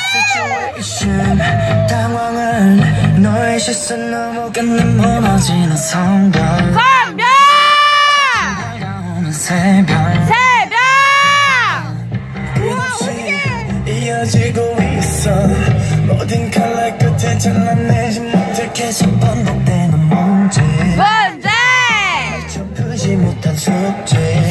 situation 당황을 너의 시선 넘어가는 무너지는 성벽 다가오는 새벽 이어지고 있어 모든 칼날 끝에 잘라내지 못해 계속 반복되는 문제 푸지 못한 숙제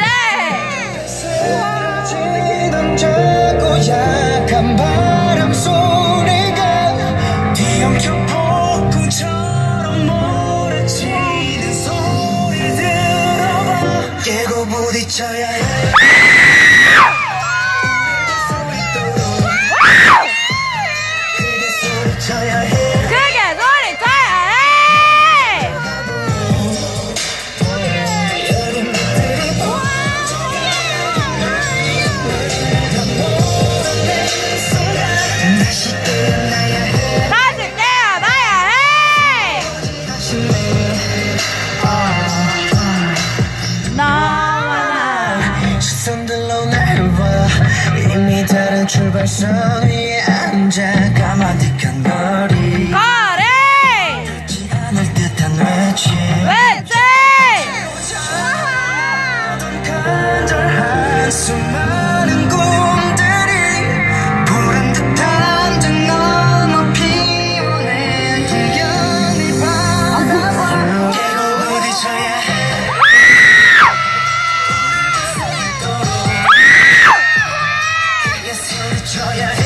사라지던 작고 약한 바람 소리가 뒤엉켜 폭풍처럼 몰아치는 소리 들어봐 깨고 부딪혀야 해 시선들로 날 봐 이미 다른 출발선 위에 앉아 까마득한 거리 듣지 않을 듯한 외침 간절한 수많은 꿈들이 보란 듯한 등 넘어 피어내 우연히 바라봐 깨고 부딪혀야 해 소리쳐야 해